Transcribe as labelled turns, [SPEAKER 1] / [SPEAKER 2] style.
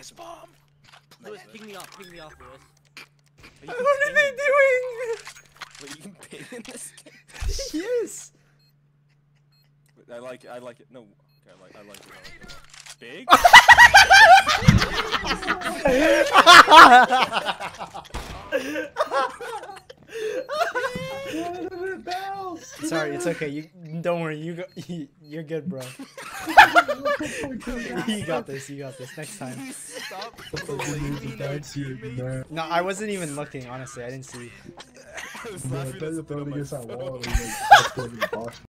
[SPEAKER 1] has bomb.
[SPEAKER 2] Lewis, ping me off, Lewis.
[SPEAKER 3] What are they doing?
[SPEAKER 1] Wait, you can ping in this game?
[SPEAKER 3] Yes.
[SPEAKER 1] I like it. No, okay, I like it. Big?
[SPEAKER 3] Sorry, it's okay. You don't worry. You're good, bro. You got this. You got this. Next time.
[SPEAKER 1] Stop.
[SPEAKER 3] No, I wasn't even looking. Honestly, I didn't see.
[SPEAKER 1] I was laughing at the